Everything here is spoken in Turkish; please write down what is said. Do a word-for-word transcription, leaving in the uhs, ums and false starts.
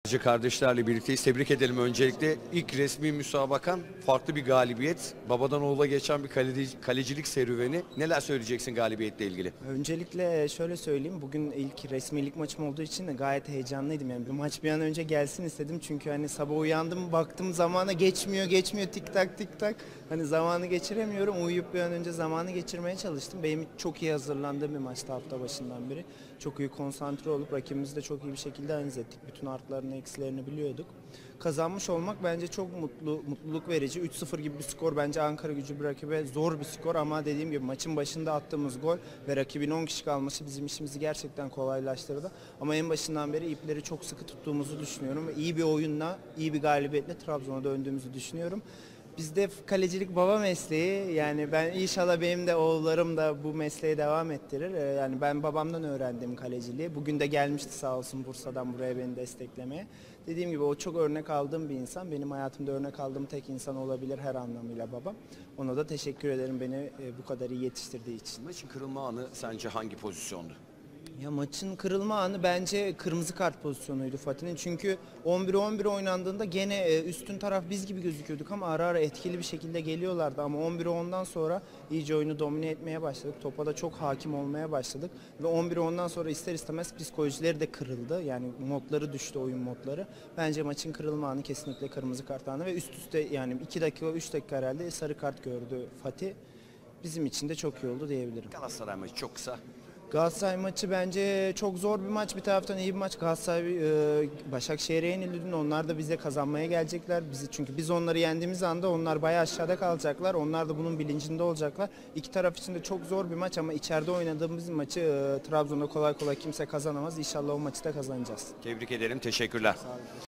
Hoca kardeşlerle birlikteyiz. Tebrik edelim öncelikle. İlk resmi müsabakan, farklı bir galibiyet. Babadan oğula geçen bir kaleci, kalecilik serüveni. Neler söyleyeceksin galibiyetle ilgili? Öncelikle şöyle söyleyeyim, bugün ilk resmi lig maçım olduğu için de gayet heyecanlıydım. Yani bu maç bir an önce gelsin istedim çünkü hani sabah uyandım, baktım zamana geçmiyor geçmiyor tik tak tik tak. Hani zamanı geçiremiyorum, uyuyup bir an önce zamanı geçirmeye çalıştım. Benim çok iyi hazırlandığım bir maçtı hafta başından beri. Çok iyi konsantre olup rakibimizi de çok iyi bir şekilde analiz ettik. Bütün artlarını eksilerini biliyorduk. Kazanmış olmak bence çok mutlu, mutluluk verici. üç sıfır gibi bir skor bence Ankara Gücü bir rakibe zor bir skor ama dediğim gibi maçın başında attığımız gol ve rakibin on kişi kalması bizim işimizi gerçekten kolaylaştırdı. Ama en başından beri ipleri çok sıkı tuttuğumuzu düşünüyorum ve iyi bir oyunla, iyi bir galibiyetle Trabzon'a döndüğümüzü düşünüyorum. Bizde kalecilik baba mesleği, yani ben inşallah benim de oğullarım da bu mesleğe devam ettirir. Yani ben babamdan öğrendim kaleciliği. Bugün de gelmişti sağ olsun Bursa'dan buraya beni desteklemeye. Dediğim gibi o çok örnek aldığım bir insan. Benim hayatımda örnek aldığım tek insan olabilir her anlamıyla babam. Ona da teşekkür ederim beni bu kadar iyi yetiştirdiği için. Maçın kırılma anı sence hangi pozisyondu? Ya maçın kırılma anı bence kırmızı kart pozisyonuydu Fatih'in. Çünkü on bir on bir oynandığında gene üstün taraf biz gibi gözüküyorduk ama ara ara etkili bir şekilde geliyorlardı. Ama on bir ondan sonra iyice oyunu domine etmeye başladık. Topa da çok hakim olmaya başladık. Ve on bir ondan sonra ister istemez psikolojileri de kırıldı. Yani modları düştü, oyun modları. Bence maçın kırılma anı kesinlikle kırmızı kart anı ve üst üste yani iki dakika üç dakika herhalde sarı kart gördü Fatih. Bizim için de çok iyi oldu diyebilirim. Galatasaray maçı çok kısa. Galatasaray maçı bence çok zor bir maç. Bir taraftan iyi bir maç. Galatasaray e, Başakşehir'e yenildi dün. Onlar da bize kazanmaya gelecekler. Bizi çünkü biz onları yendiğimiz anda onlar bayağı aşağıda kalacaklar. Onlar da bunun bilincinde olacaklar. İki taraf için de çok zor bir maç ama içeride oynadığımız maçı e, Trabzon'da kolay kolay kimse kazanamaz. İnşallah o maçı da kazanacağız. Tebrik ederim. Teşekkürler. Sağ olun.